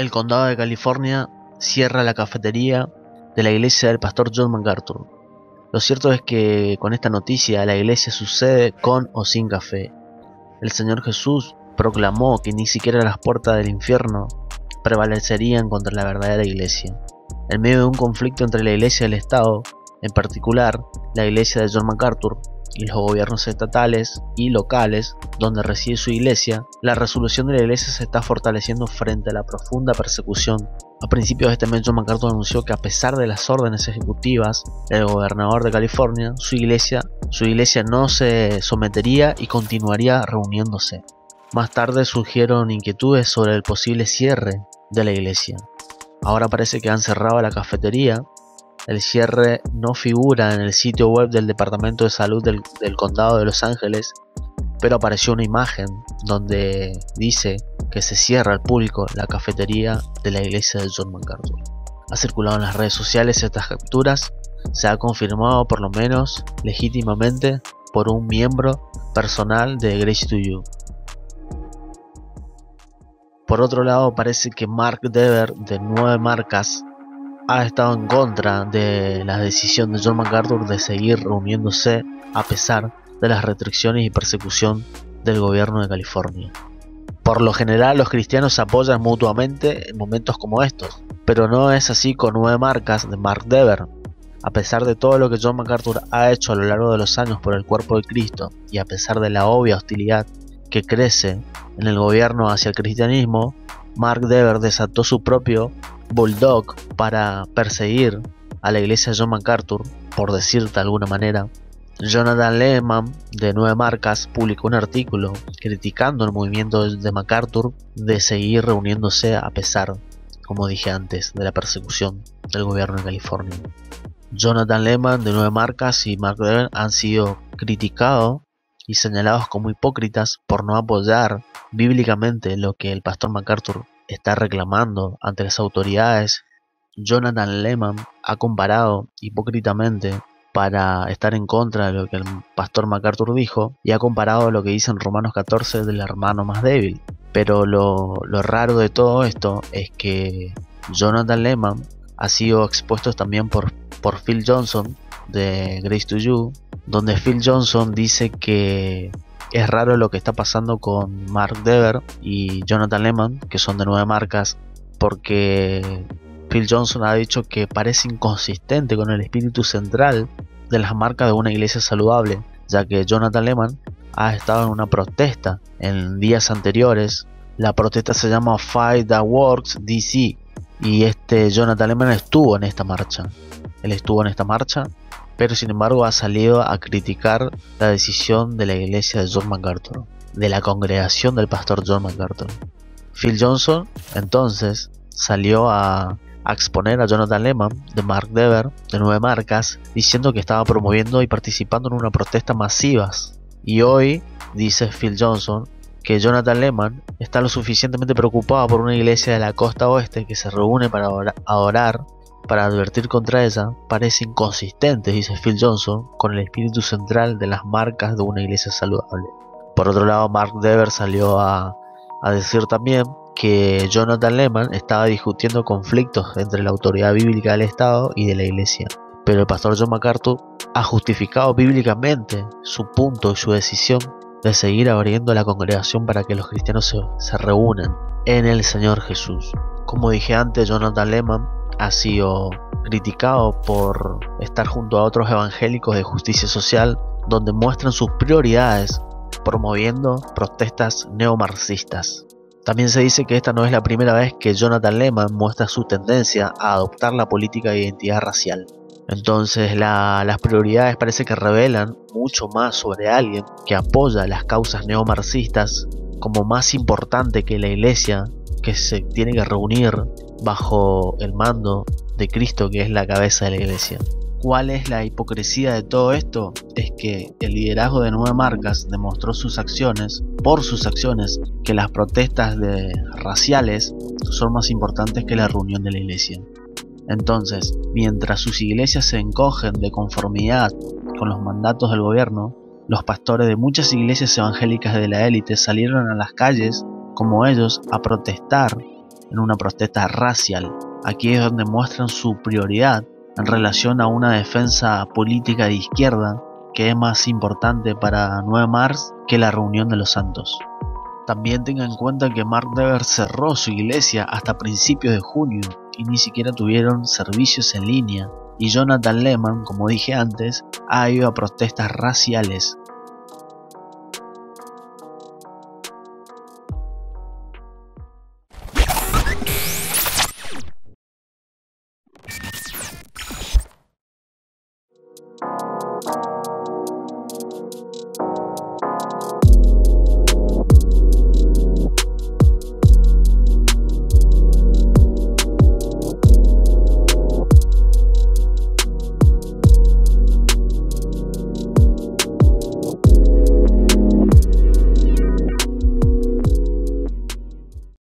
El condado de California cierra la cafetería de la iglesia del pastor John MacArthur. Lo cierto es que con esta noticia la iglesia sucede con o sin café. El Señor Jesús proclamó que ni siquiera las puertas del infierno prevalecerían contra la verdadera iglesia. En medio de un conflicto entre la iglesia y el Estado, en particular la iglesia de John MacArthur y los gobiernos estatales y locales donde reside su iglesia, la resolución de la iglesia se está fortaleciendo frente a la profunda persecución. A principios de este mes, John MacArthur anunció que a pesar de las órdenes ejecutivas del gobernador de California, su iglesia no se sometería y continuaría reuniéndose. Más tarde surgieron inquietudes sobre el posible cierre de la iglesia. Ahora parece que han cerrado la cafetería. El cierre no figura en el sitio web del Departamento de Salud del Condado de Los Ángeles, pero apareció una imagen donde dice que se cierra al público la cafetería de la iglesia de John MacArthur. Ha circulado en las redes sociales estas capturas, se ha confirmado por lo menos legítimamente por un miembro personal de Grace to You. Por otro lado, parece que Mark Dever, de 9 marcas, ha estado en contra de la decisión de John MacArthur de seguir reuniéndose a pesar de las restricciones y persecución del gobierno de California. Por lo general, los cristianos se apoyan mutuamente en momentos como estos, pero no es así con 9 marcas de Mark Dever. A pesar de todo lo que John MacArthur ha hecho a lo largo de los años por el cuerpo de Cristo, y a pesar de la obvia hostilidad que crece en el gobierno hacia el cristianismo, Mark Dever desató su propio bulldog para perseguir a la iglesia de John MacArthur, por decir de alguna manera. Jonathan Lehman, de 9 marcas, publicó un artículo criticando el movimiento de MacArthur de seguir reuniéndose a pesar, como dije antes, de la persecución del gobierno de California. Jonathan Lehman, de 9 marcas, y Mark Dever han sido criticados y señalados como hipócritas por no apoyar bíblicamente lo que el pastor MacArthur está reclamando ante las autoridades. Jonathan Lehman ha comparado hipócritamente para estar en contra de lo que el pastor MacArthur dijo, y ha comparado lo que dice en Romanos 14 del hermano más débil. Pero lo raro de todo esto es que Jonathan Lehman ha sido expuesto también por Phil Johnson de Grace to You, donde Phil Johnson dice que es raro lo que está pasando con Mark Dever y Jonathan Lehman, que son de 9 marcas, porque Phil Johnson ha dicho que parece inconsistente con el espíritu central de las marcas de una iglesia saludable, ya que Jonathan Lehman ha estado en una protesta en días anteriores. La protesta se llama Fight That Works DC, y Jonathan Lehman estuvo en esta marcha. Él estuvo en esta marcha, pero sin embargo ha salido a criticar la decisión de la iglesia de John MacArthur, de la congregación del pastor John MacArthur. Phil Johnson entonces salió a exponer a Jonathan Lehman de Mark Dever, de 9 marcas, diciendo que estaba promoviendo y participando en una protesta masivas. Y hoy dice Phil Johnson que Jonathan Lehman está lo suficientemente preocupado por una iglesia de la costa oeste que se reúne para adorar, para advertir contra ella. Parece inconsistente, dice Phil Johnson, con el espíritu central de las marcas de una iglesia saludable. Por otro lado, Mark Dever salió a decir también que Jonathan Lehman estaba discutiendo conflictos entre la autoridad bíblica del Estado y de la iglesia, pero el pastor John MacArthur ha justificado bíblicamente su punto y su decisión de seguir abriendo la congregación para que los cristianos se reúnan en el Señor Jesús. Como dije antes, Jonathan Lehman ha sido criticado por estar junto a otros evangélicos de justicia social donde muestran sus prioridades promoviendo protestas neomarxistas. También se dice que esta no es la primera vez que Jonathan Lehman muestra su tendencia a adoptar la política de identidad racial. Entonces las prioridades parece que revelan mucho más sobre alguien que apoya las causas neomarxistas como más importante que la iglesia, que se tiene que reunir bajo el mando de Cristo, que es la cabeza de la iglesia. ¿Cuál es la hipocresía de todo esto? Es que el liderazgo de 9 marcas demostró por sus acciones, que las protestas raciales son más importantes que la reunión de la iglesia. Entonces, mientras sus iglesias se encogen de conformidad con los mandatos del gobierno, los pastores de muchas iglesias evangélicas de la élite salieron a las calles como ellos a protestar en una protesta racial. Aquí es donde muestran su prioridad en relación a una defensa política de izquierda que es más importante para 9 Mars que la reunión de los santos. También tenga en cuenta que Mark Dever cerró su iglesia hasta principios de junio y ni siquiera tuvieron servicios en línea, y Jonathan Lehman, como dije antes, ha ido a protestas raciales